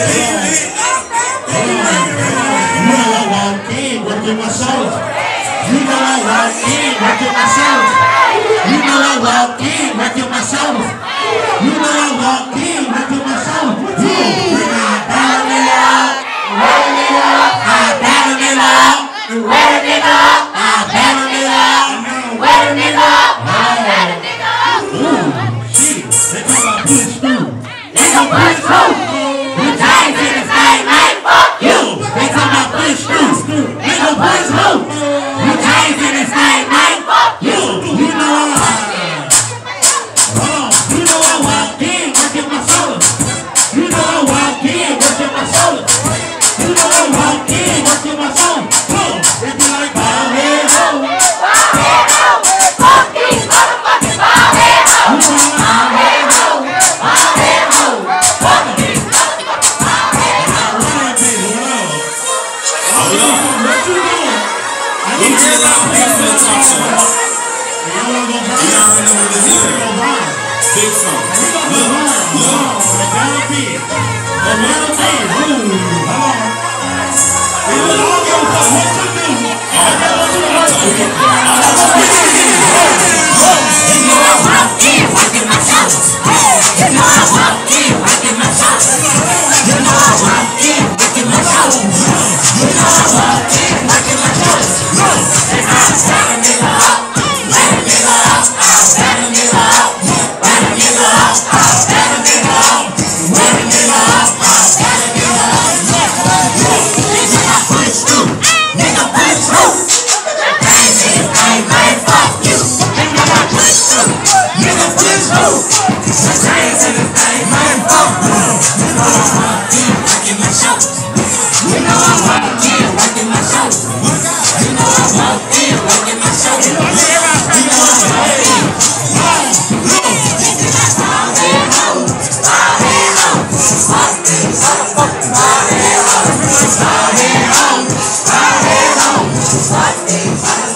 know I walk in, working my shoulders. You know I walk in, working my shoulders. You know I walk in, working my shoulders. You know I walk in, working my shoulders. When I battle it up, rolling it up, I battle it up, wearing it up, I battle it up, wearing it up, I battle it up. Ooh, shit, they come out push through. They gon' push through. You tight in this thing, man, fuck you. They come out push through. They gon' push through. You tight in this thing, man, fuck you. You know you know I walk in, working my shoulders. You know I walk in, working my shoulders. You know I walk in, working my shoulders. They be like, ball head ho. Ball head ho. Fuck these motherfucking ball head ho. Ball head ho. Ball head ho. Fuck these motherfucking ball head ho. Alright, baby, what you doing? We just out here for the talk show. You already know what this is. Big fun. What?